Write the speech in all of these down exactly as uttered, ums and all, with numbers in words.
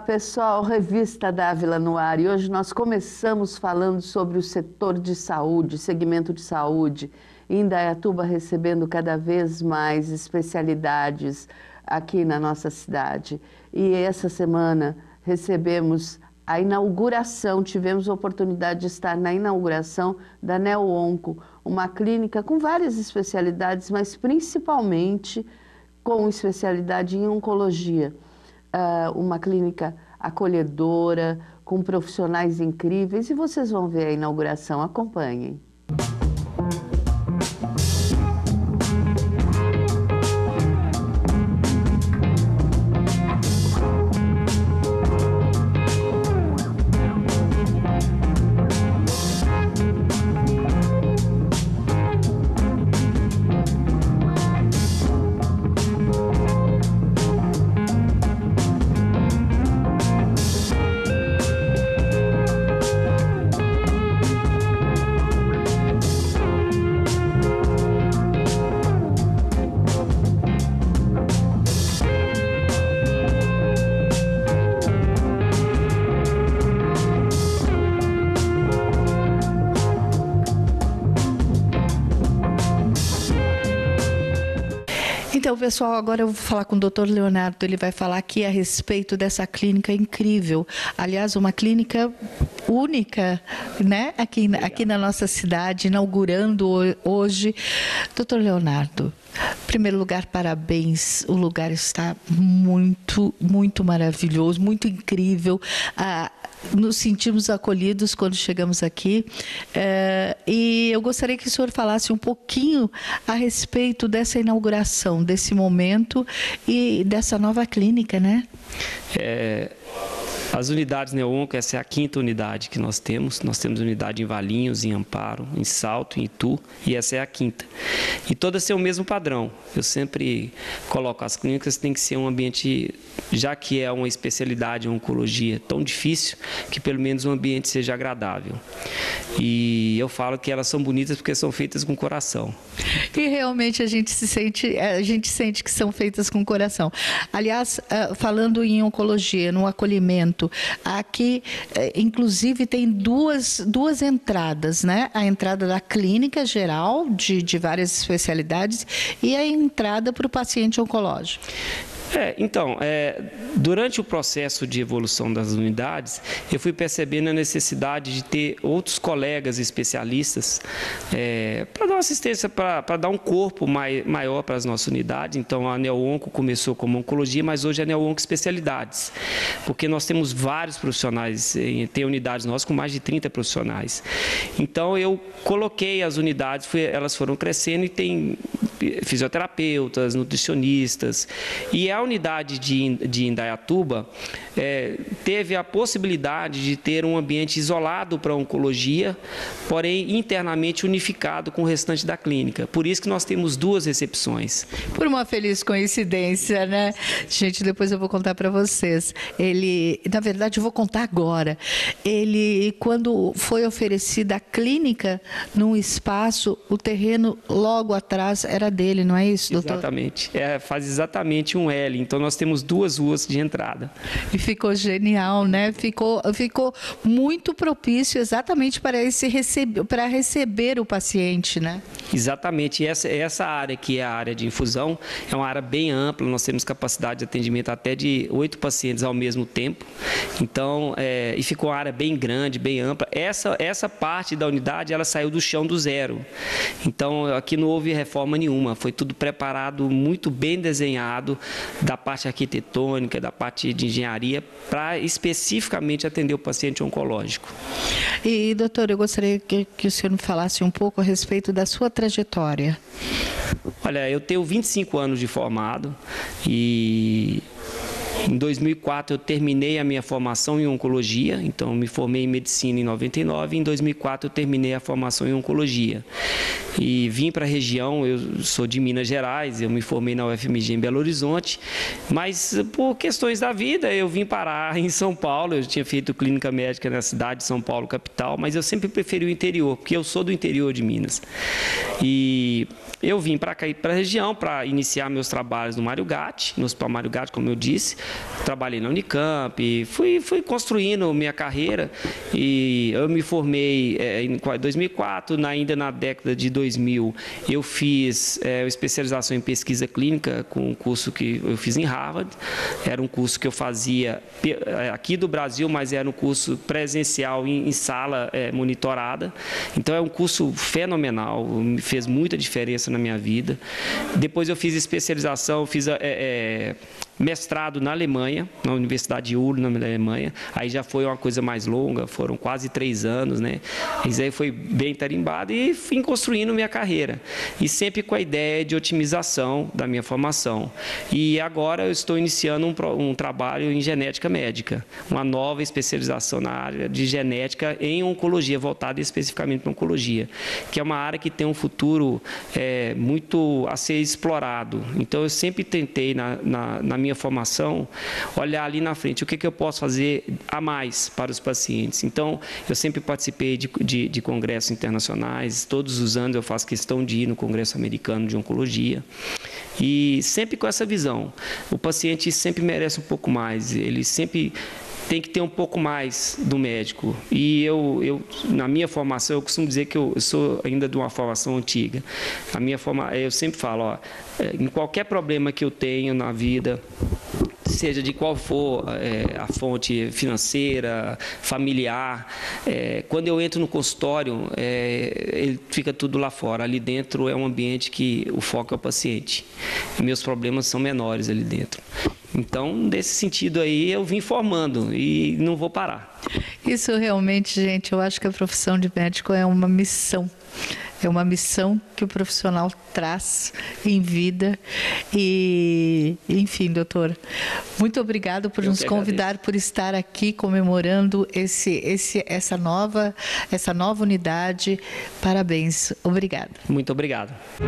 pessoal, Revista Dávila no ar, e hoje nós começamos falando sobre o setor de saúde, segmento de saúde, Indaiatuba recebendo cada vez mais especialidades aqui na nossa cidade. E essa semana recebemos a inauguração, tivemos a oportunidade de estar na inauguração da NeoOnco, uma clínica com várias especialidades, mas principalmente com especialidade em oncologia. Uh, uma clínica acolhedora, com profissionais incríveis, e vocês vão ver a inauguração. Acompanhem. Então, pessoal, agora eu vou falar com o doutor Leonardo, ele vai falar aqui a respeito dessa clínica incrível. Aliás, uma clínica única, né, aqui, aqui na nossa cidade, inaugurando hoje. Doutor Leonardo, em primeiro lugar, parabéns, o lugar está muito, muito maravilhoso, muito incrível. Ah, nos sentimos acolhidos quando chegamos aqui, é, e eu gostaria que o senhor falasse um pouquinho a respeito dessa inauguração, desse momento e dessa nova clínica, né? É... As unidades NeoOnco, essa é a quinta unidade que nós temos. Nós temos unidade em Valinhos, em Amparo, em Salto, em Itu, e essa é a quinta. E todas têm o mesmo padrão. Eu sempre coloco, as clínicas têm que ser um ambiente, já que é uma especialidade em oncologia tão difícil, que pelo menos o ambiente seja agradável. E eu falo que elas são bonitas porque são feitas com coração. E realmente a gente se sente, a gente sente que são feitas com coração. Aliás, falando em oncologia, no acolhimento, aqui, inclusive, tem duas, duas entradas, né? A entrada da clínica geral, de, de várias especialidades, e a entrada para o paciente oncológico. É, então, é, durante o processo de evolução das unidades, eu fui percebendo a necessidade de ter outros colegas especialistas é, para dar uma assistência, para dar um corpo mai, maior para as nossas unidades. Então, a NeoOnco começou como oncologia, mas hoje é NeoOnco especialidades, porque nós temos vários profissionais, tem unidades nossas com mais de trinta profissionais. Então, eu coloquei as unidades, fui, elas foram crescendo e tem fisioterapeutas, nutricionistas, e a unidade de, de Indaiatuba é, teve a possibilidade de ter um ambiente isolado para a oncologia, porém internamente unificado com o restante da clínica. Por isso que nós temos duas recepções. Por uma feliz coincidência, né? Gente, depois eu vou contar para vocês. Ele, na verdade, eu vou contar agora. Ele, quando foi oferecida a clínica num espaço, o terreno logo atrás era dele, não é isso, doutor? Exatamente. É, faz exatamente um L. Então, nós temos duas ruas de entrada. E ficou genial, né? Ficou, ficou muito propício exatamente para, esse receber, para receber o paciente, né? Exatamente. Essa, essa área que é a área de infusão é uma área bem ampla. Nós temos capacidade de atendimento até de oito pacientes ao mesmo tempo. Então, é, e ficou uma área bem grande, bem ampla. Essa, essa parte da unidade, ela saiu do chão do zero. Então, aqui não houve reforma nenhuma. Foi tudo preparado, muito bem desenhado, da parte arquitetônica, da parte de engenharia, para especificamente atender o paciente oncológico. E, doutor, eu gostaria que, que o senhor me falasse um pouco a respeito da sua trajetória. Olha, eu tenho vinte e cinco anos de formado e em dois mil e quatro eu terminei a minha formação em oncologia, então me formei em medicina em noventa e nove, e em dois mil e quatro eu terminei a formação em oncologia. E vim para a região, eu sou de Minas Gerais, eu me formei na U F M G em Belo Horizonte, mas por questões da vida eu vim parar em São Paulo. Eu tinha feito clínica médica na cidade de São Paulo, capital, mas eu sempre preferi o interior, porque eu sou do interior de Minas. E eu vim para cá, para a região, para iniciar meus trabalhos no Mário Gatti, no Hospital Mário Gatti, como eu disse, trabalhei na Unicamp, fui, fui construindo minha carreira e eu me formei é, em dois mil e quatro, na, ainda na década de dois mil, eu fiz é, especialização em pesquisa clínica com um curso que eu fiz em Harvard. Era um curso que eu fazia aqui do Brasil, mas era um curso presencial em, em sala é, monitorada. Então é um curso fenomenal, me fez muita diferença na minha vida. Depois eu fiz especialização, fiz é, é, mestrado na Alemanha, na Universidade de Ulm, na Alemanha. Aí já foi uma coisa mais longa, foram quase três anos, né? Isso aí foi bem tarimbado e fui construindo minha carreira. E sempre com a ideia de otimização da minha formação. E agora eu estou iniciando um, um trabalho em genética médica, uma nova especialização na área de genética em oncologia, voltada especificamente para oncologia, que é uma área que tem um futuro é, muito a ser explorado. Então eu sempre tentei, na, na, na minha formação, olhar ali na frente, o que, que eu posso fazer a mais para os pacientes. Então, eu sempre participei de, de, de congressos internacionais, todos os anos eu faço questão de ir no Congresso Americano de Oncologia, e sempre com essa visão, o paciente sempre merece um pouco mais, ele sempre tem que ter um pouco mais do médico. E eu, eu na minha formação, eu costumo dizer que eu sou ainda de uma formação antiga. A minha forma, eu sempre falo, ó, em qualquer problema que eu tenho na vida, seja de qual for é, a fonte financeira, familiar, é, quando eu entro no consultório, é, ele fica tudo lá fora. Ali dentro é um ambiente que o foco é o paciente. Meus problemas são menores ali dentro. Então, nesse sentido aí, eu vim formando e não vou parar. Isso realmente, gente, eu acho que a profissão de médico é uma missão. É uma missão que o profissional traz em vida. E, enfim, doutor, muito obrigado por eu nos convidar, por estar aqui comemorando esse, esse, essa, nova, essa nova unidade. Parabéns. Obrigado. Muito obrigado.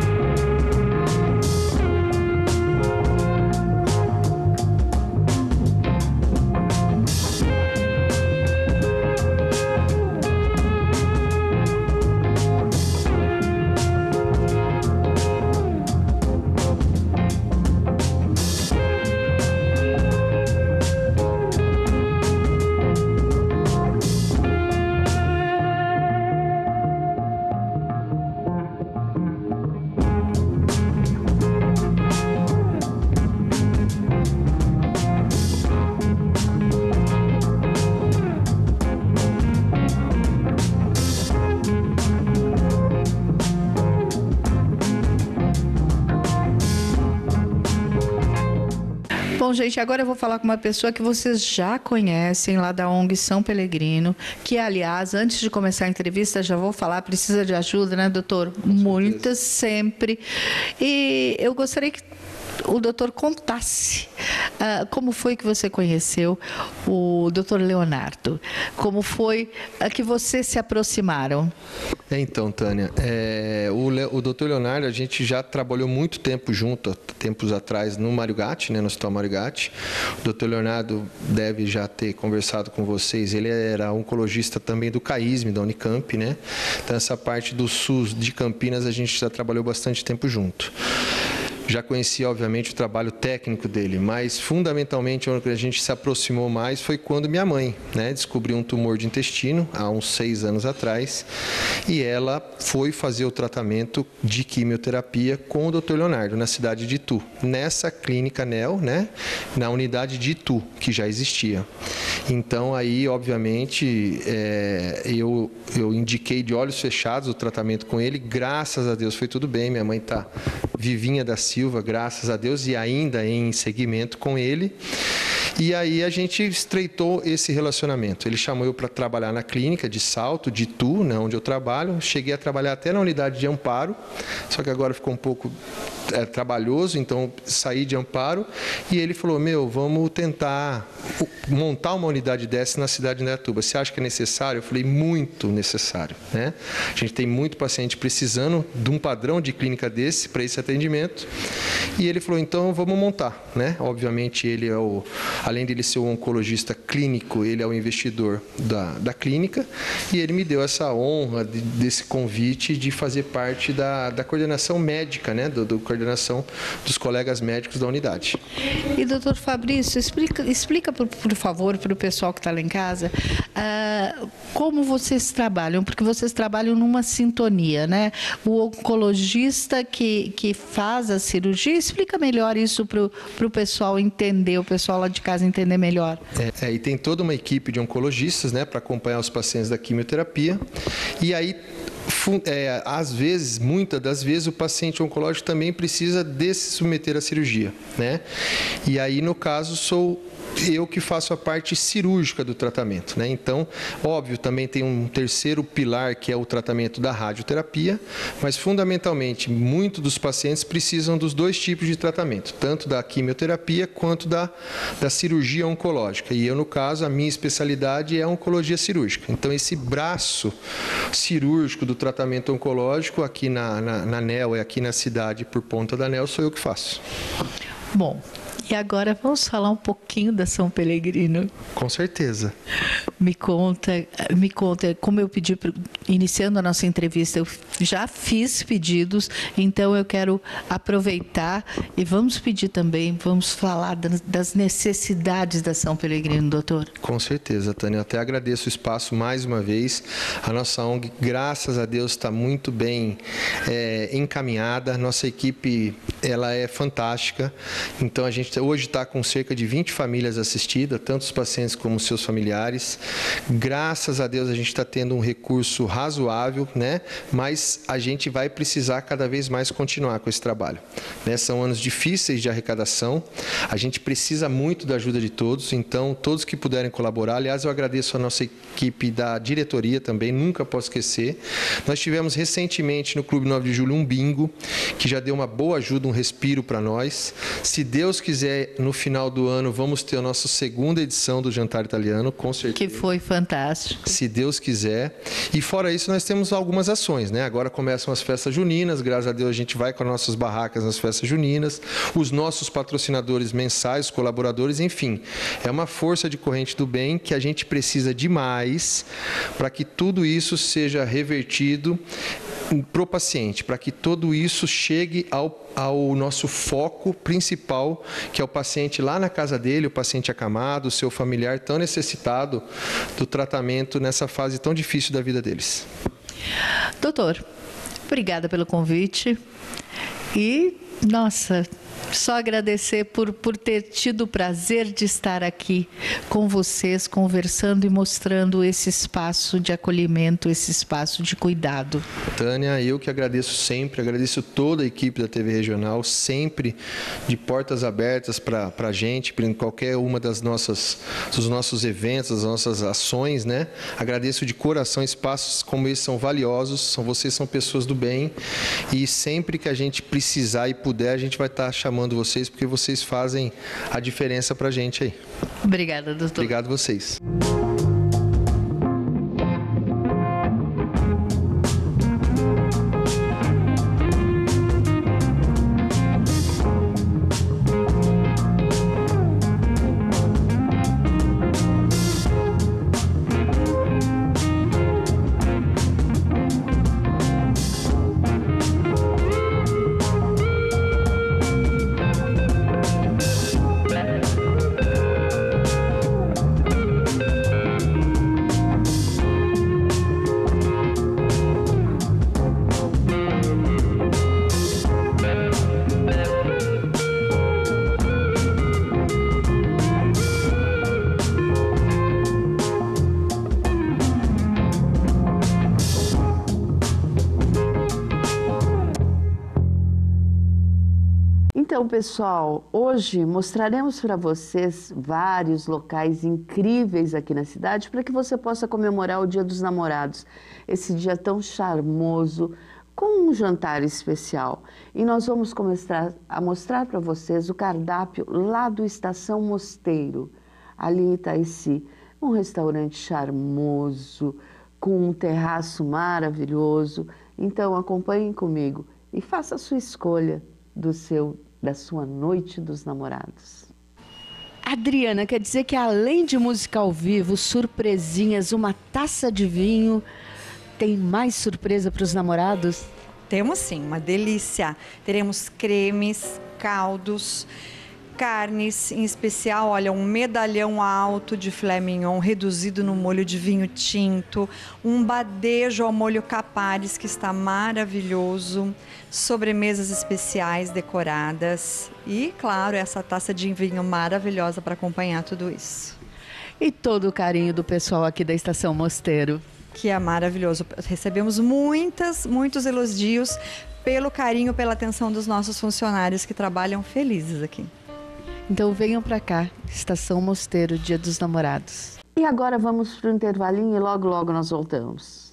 Bom, gente, agora eu vou falar com uma pessoa que vocês já conhecem lá da O N G São Pelegrino, que, aliás, antes de começar a entrevista, já vou falar, precisa de ajuda, né, doutor? Muitas, sempre. E eu gostaria que o doutor contasse uh, como foi que você conheceu o doutor Leonardo, como foi uh, que vocês se aproximaram. Então, Tânia, é, o, Le, o doutor Leonardo, a gente já trabalhou muito tempo junto, tempos atrás, no Mário Gatti, né, no Hospital Mário Gatti. O doutor Leonardo deve já ter conversado com vocês, ele era oncologista também do CAISM, da Unicamp, né? Então, essa parte do SUS de Campinas, a gente já trabalhou bastante tempo junto. Já conhecia, obviamente, o trabalho técnico dele, mas, fundamentalmente, onde a gente se aproximou mais foi quando minha mãe, né, descobriu um tumor de intestino, há uns seis anos atrás, e ela foi fazer o tratamento de quimioterapia com o doutor Leonardo, na cidade de Itu, nessa clínica N E L, né, na unidade de Itu, que já existia. Então, aí, obviamente, é, eu, eu indiquei de olhos fechados o tratamento com ele, graças a Deus foi tudo bem, minha mãe está vivinha da Silva, graças a Deus, e ainda em seguimento com ele. E aí a gente estreitou esse relacionamento. Ele chamou eu para trabalhar na clínica de Salto, de Itu, né, onde eu trabalho. Cheguei a trabalhar até na unidade de Amparo, só que agora ficou um pouco é, trabalhoso, então saí de Amparo. E ele falou, meu, vamos tentar montar uma unidade dessa na cidade de Indaiatuba. Você acha que é necessário? Eu falei, muito necessário, né? A gente tem muito paciente precisando de um padrão de clínica desse, para esse atendimento. E ele falou, então vamos montar, né? Obviamente ele é o, além de ele ser um oncologista clínico, ele é o investidor da, da clínica, e ele me deu essa honra de, desse convite de fazer parte da, da coordenação médica, né? Do, do coordenação dos colegas médicos da unidade. E doutor Fabrício, explica, explica por, por favor, para o pessoal que está lá em casa, uh, como vocês trabalham, porque vocês trabalham numa sintonia, né? O oncologista que, que faz a cirurgia, explica melhor isso para o pessoal entender, o pessoal lá de casa entender melhor. É, é, e tem toda uma equipe de oncologistas, né, para acompanhar os pacientes da quimioterapia, e aí É, às vezes, muitas das vezes, o paciente oncológico também precisa de se submeter à cirurgia, né? E aí, no caso, sou eu que faço a parte cirúrgica do tratamento, né? Então, óbvio, também tem um terceiro pilar que é o tratamento da radioterapia, mas fundamentalmente, muitos dos pacientes precisam dos dois tipos de tratamento, tanto da quimioterapia quanto da, da cirurgia oncológica. E eu, no caso, a minha especialidade é a oncologia cirúrgica. Então, esse braço cirúrgico do tratamento oncológico aqui na, na, na ANEL e aqui na cidade, por conta da ANEL, sou eu que faço. Bom, e agora vamos falar um pouquinho da São Pelegrino. Com certeza. Me conta, me conta, como eu pedi, iniciando a nossa entrevista, eu já fiz pedidos, então eu quero aproveitar e vamos pedir também, vamos falar das necessidades da São Pelegrino, doutor. Com certeza, Tânia. Eu até agradeço o espaço mais uma vez. A nossa O N G, graças a Deus, está muito bem é, encaminhada. Nossa equipe, ela é fantástica. Então, a gente hoje está com cerca de vinte famílias assistidas, tanto os pacientes como os seus familiares. Graças a Deus a gente está tendo um recurso razoável, né? Mas a gente vai precisar cada vez mais continuar com esse trabalho, né? São anos difíceis de arrecadação, a gente precisa muito da ajuda de todos, então todos que puderem colaborar. Aliás, eu agradeço a nossa equipe da diretoria também, nunca posso esquecer. Nós tivemos recentemente no Clube nove de Julho um bingo, que já deu uma boa ajuda, um respiro para nós. Se Deus quiser, no final do ano, vamos ter a nossa segunda edição do Jantar Italiano, com certeza. Que foi fantástico. Se Deus quiser. E fora isso, nós temos algumas ações, né? Agora começam as festas juninas, graças a Deus a gente vai com as nossas barracas nas festas juninas, os nossos patrocinadores mensais, colaboradores, enfim. É uma força de corrente do bem que a gente precisa demais para que tudo isso seja revertido para o paciente, para que tudo isso chegue ao, ao nosso foco principal, que é o paciente lá na casa dele, o paciente acamado, o seu familiar tão necessitado do tratamento nessa fase tão difícil da vida deles. Doutor, obrigada pelo convite e, nossa, só agradecer por, por ter tido o prazer de estar aqui com vocês, conversando e mostrando esse espaço de acolhimento, esse espaço de cuidado. Tânia, eu que agradeço sempre, agradeço toda a equipe da T V Regional, sempre de portas abertas para a gente, para qualquer uma das nossas, dos nossos eventos, das nossas ações, né? Agradeço de coração, espaços como esse são valiosos, são, vocês são pessoas do bem, e sempre que a gente precisar e puder, a gente vai estar chamando vocês, porque vocês fazem a diferença para a gente aí. Obrigada, doutor. Obrigado a vocês. Então, pessoal, hoje mostraremos para vocês vários locais incríveis aqui na cidade para que você possa comemorar o Dia dos Namorados, esse dia tão charmoso, com um jantar especial. E nós vamos começar a mostrar para vocês o cardápio lá do Estação Mosteiro, ali em Itaici. Um restaurante charmoso, com um terraço maravilhoso. Então, acompanhem comigo e faça a sua escolha do seu da sua noite dos namorados. Adriana, quer dizer que além de música ao vivo, surpresinhas, uma taça de vinho, tem mais surpresa para os namorados? Temos sim, uma delícia. Teremos cremes, caldos, carnes, em especial, olha, um medalhão alto de filé mignon reduzido no molho de vinho tinto, um badejo ao molho capares que está maravilhoso, sobremesas especiais decoradas e, claro, essa taça de vinho maravilhosa para acompanhar tudo isso. E todo o carinho do pessoal aqui da Estação Mosteiro. Que é maravilhoso. Recebemos muitas, muitos elogios pelo carinho, pela atenção dos nossos funcionários que trabalham felizes aqui. Então venham para cá, Estação Mosteiro, Dia dos Namorados. E agora vamos para o intervalinho e logo, logo nós voltamos.